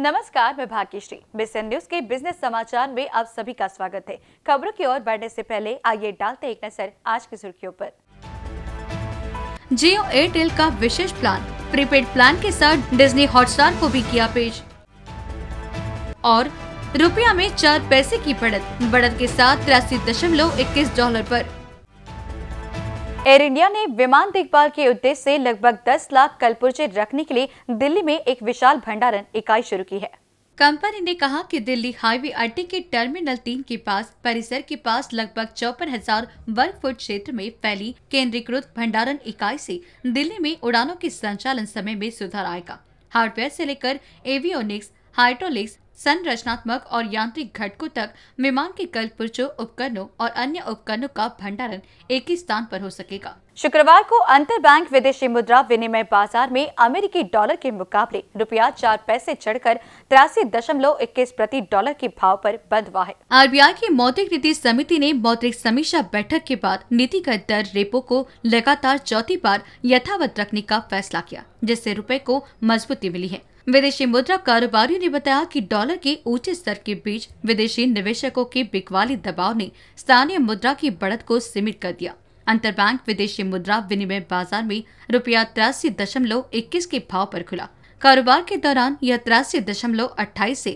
नमस्कार, मैं Bhagyashree. BCN news के बिजनेस समाचार में आप सभी का स्वागत है। खबरों की ओर बढ़ने से पहले आइए डालते एक नजर आज की सुर्खियों पर। जियो एयरटेल का विशेष प्लान, प्रीपेड प्लान के साथ डिज्नी हॉटस्टार को भी किया पेश। और रुपया में 4 पैसे की बढ़त के साथ $83.21 पर। एयर इंडिया ने विमान देखभाल के उद्देश्य से लगभग 10 लाख कलपुर्जे रखने के लिए दिल्ली में एक विशाल भंडारण इकाई शुरू की है। कंपनी ने कहा कि दिल्ली हाईवे अड्डे के टर्मिनल 3 के पास परिसर के पास लगभग 54,000 वर्ग फुट क्षेत्र में फैली केंद्रीकृत भंडारण इकाई से दिल्ली में उड़ानों के संचालन समय में सुधार आएगा। हार्डवेयर से लेकर एवियोनिक्स, हाइड्रोलिक्स, संरचनात्मक और यांत्रिक घटकों तक विमान के कलपुर्जों, उपकरणों और अन्य उपकरणों का भंडारण एक ही स्थान पर हो सकेगा। शुक्रवार को अंतर बैंक विदेशी मुद्रा विनिमय बाजार में अमेरिकी डॉलर के मुकाबले रुपया 4 पैसे चढ़कर 83.21 प्रति डॉलर के भाव पर बंद हुआ है। आरबीआई की मौद्रिक नीति समिति ने मौद्रिक समीक्षा बैठक के बाद नीतिगत दर रेपो को लगातार चौथी बार यथावत रखने का फैसला किया, जिससे रुपए को मजबूती मिली है। विदेशी मुद्रा कारोबारियों ने बताया कि डॉलर के ऊंचे स्तर के बीच विदेशी निवेशकों के बिकवाली दबाव ने स्थानीय मुद्रा की बढ़त को सीमित कर दिया। अंतरबैंक विदेशी मुद्रा विनिमय बाजार में रुपया 83.21 के भाव पर खुला। कारोबार के दौरान यह 83.28 से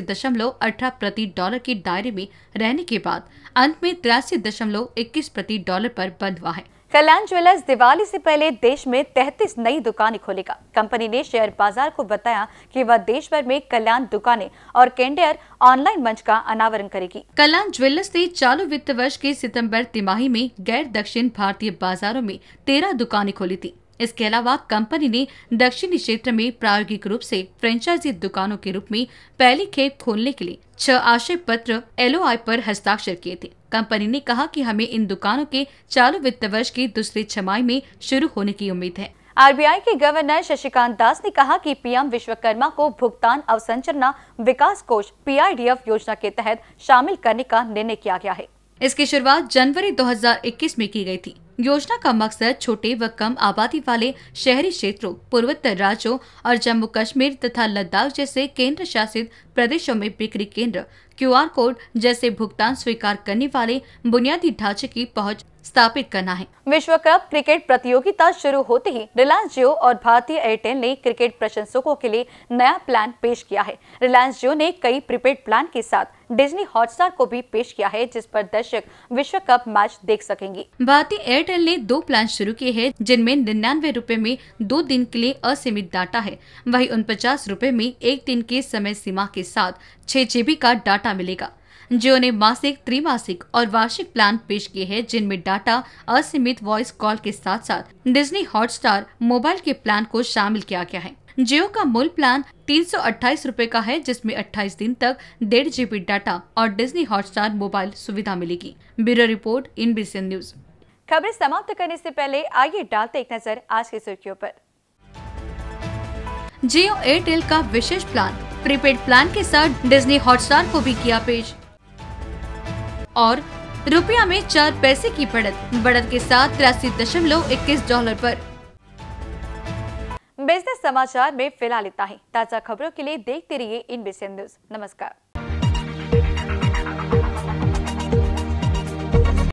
83.18 प्रति डॉलर के दायरे में रहने के बाद अंत में 83.21 प्रति डॉलर पर बंद हुआ है। कल्याण ज्वेलर्स दिवाली से पहले देश में 33 नई दुकानें खोलेगा। कंपनी ने शेयर बाजार को बताया कि वह देश भर में कल्याण दुकानें और कैंडेयर ऑनलाइन मंच का अनावरण करेगी। कल्याण ज्वेलर्स ने चालू वित्त वर्ष के सितंबर तिमाही में गैर दक्षिण भारतीय बाजारों में 13 दुकानें खोली थी। इसके अलावा कंपनी ने दक्षिणी क्षेत्र में प्रायोगिक रूप से फ्रेंचाइजी दुकानों के रूप में पहली खेप खोलने के लिए 6 आशय पत्र LOI पर हस्ताक्षर किए थे। कंपनी ने कहा कि हमें इन दुकानों के चालू वित्त वर्ष की दूसरी छमाही में शुरू होने की उम्मीद है। आरबीआई के गवर्नर शशिकांत दास ने कहा कि पीएम विश्वकर्मा को भुगतान अवसंरचना विकास कोष PIDF योजना के तहत शामिल करने का निर्णय किया गया है। इसकी शुरुआत जनवरी 2021 में की गई थी। योजना का मकसद छोटे व कम आबादी वाले शहरी क्षेत्रों, पूर्वोत्तर राज्यों और जम्मू कश्मीर तथा लद्दाख जैसे केंद्र शासित प्रदेशों में बिक्री केंद्र, QR कोड जैसे भुगतान स्वीकार करने वाले बुनियादी ढांचे की पहुंच स्थापित करना है। विश्व कप क्रिकेट प्रतियोगिता शुरू होते ही रिलायंस जियो और भारतीय एयरटेल ने क्रिकेट प्रशंसकों के लिए नया प्लान पेश किया है। रिलायंस जियो ने कई प्रीपेड प्लान के साथ डिज्नी हॉटस्टार को भी पेश किया है, जिस पर दर्शक विश्व कप मैच देख सकेंगे। भारतीय एयरटेल ने 2 प्लान शुरू किए हैं, जिनमें 99 रुपए में 2 दिन के लिए असीमित डाटा है। वहीं 49 रुपए में 1 दिन की समय सीमा के साथ 6 GB का डाटा मिलेगा। जियो ने मासिक, त्रैमासिक और वार्षिक प्लान पेश किए हैं, जिनमें डाटा, असीमित वॉइस कॉल के साथ साथ डिज्नी हॉटस्टार मोबाइल के प्लान को शामिल किया गया है। जियो का मूल प्लान 328 रुपए का है, जिसमें 28 दिन तक 1.5 GB डाटा और डिज्नी हॉटस्टार मोबाइल सुविधा मिलेगी। Bureau report in BCN news. खबरें समाप्त करने से पहले आइए डालते एक नजर आज की सुर्खियों पर। जियो एयरटेल का विशेष प्लान, प्रीपेड प्लान के साथ डिज्नी हॉटस्टार को भी किया पेश। और रुपया में 4 पैसे की बढ़त के साथ $83.21 पर। बिजनेस समाचार में फिलहाल इतना ही। ताजा खबरों के लिए देखते रहिए इन बीसीएन न्यूज। नमस्कार।